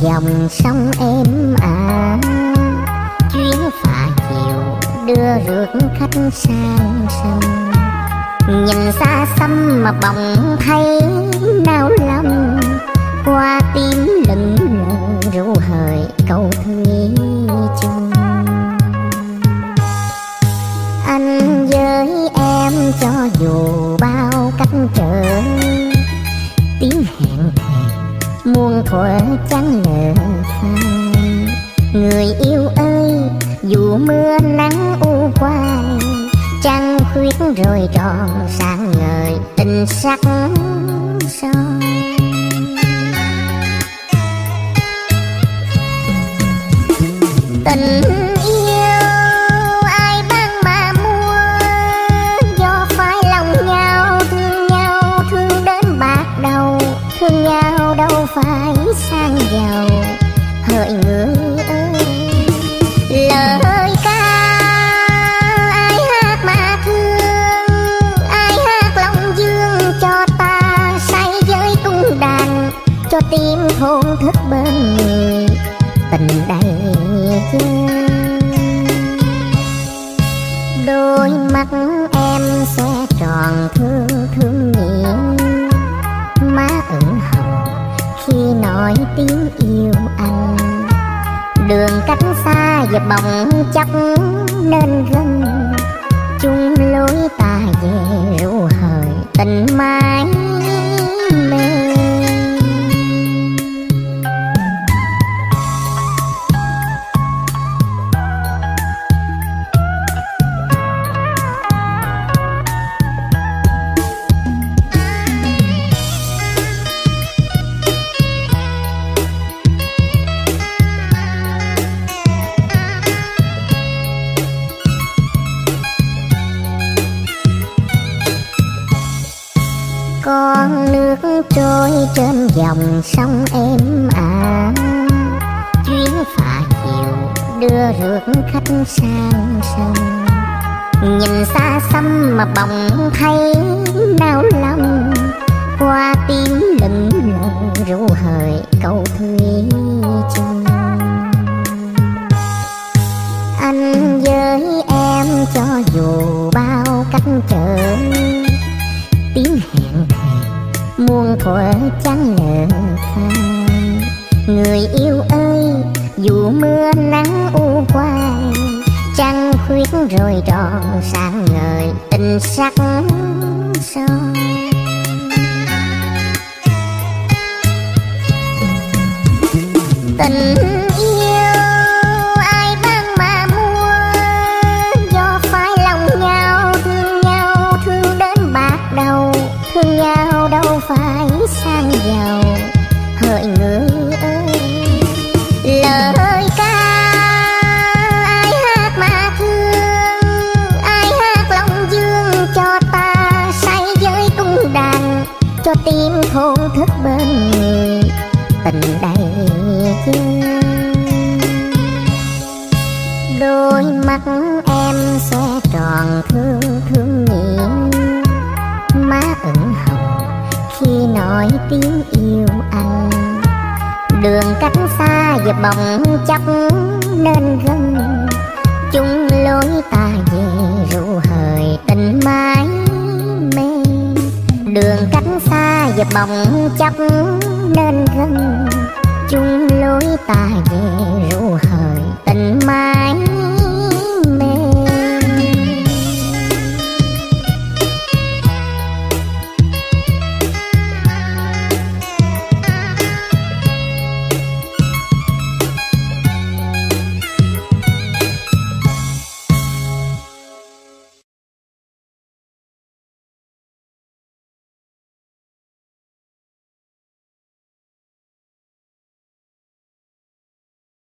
dòng sông êm ả, chuyến phà chiều đưa rước khách sang sông. Nhìn xa xăm mà bỗng thấy nao lòng, qua tím lững lờ ru hời câu thủy chung. Anh với em cho dù bao cách trở, tiếng hẹn thề muôn thuở chẳng lỡ phai. Người yêu ơi, dù mưa nắng u quay, trăng khuyết rồi tròn sáng ngời tình sắc son. Tình yêu ai ban mà mua, do phải lòng nhau thương đến bạc đầu, thương nhau đâu phải sang giàu. Hỡi người ơi, lời ca ai hát mà thương, ai hát lòng dương cho ta say với cung đàn, cho tim thổn thức bên người tình đầy chơi. Đôi mắt em sẽ tròn thương thương nhỉ, má ửng hồng khi nói tiếng yêu anh. Đường cách xa và bỗng chốc nên gần, chung lối ta về ru hời tình mãi mê. Con nước trôi trên dòng sông êm ả, chuyến phà chiều đưa rước khách sang sông. Nhìn xa xăm mà bỗng thấy nao lòng, qua tím lững lờ ru hời câu thủy chung. Anh với em cho dù bao cách trở, tiếng hẹn thề muôn thuở chẳng lỡ phai. Người yêu ơi, dù mưa nắng u quay, trăng khuyết rồi tròn sáng ngời tình sắc son. Tình yêu ai ban mà mua, do phải lòng nhau thương đến bạc đầu, thương nhau đâu phải sang giàu. Hỡi người ơi, lời ca ai hát mà thương, ai hát lòng dương cho ta say với cung đàn, cho tim thổn thức bên người tình đầy chơi. Đôi mắt em sẽ tròn thương thương nhỉ, má ửng hồng khi nói tiếng yêu anh. Đường cách xa và bỗng chốc nên gần, chung lối ta về ru hời tình mãi mê. Đường cách xa và bỗng chốc nên gần, chung lối ta về ru hời tình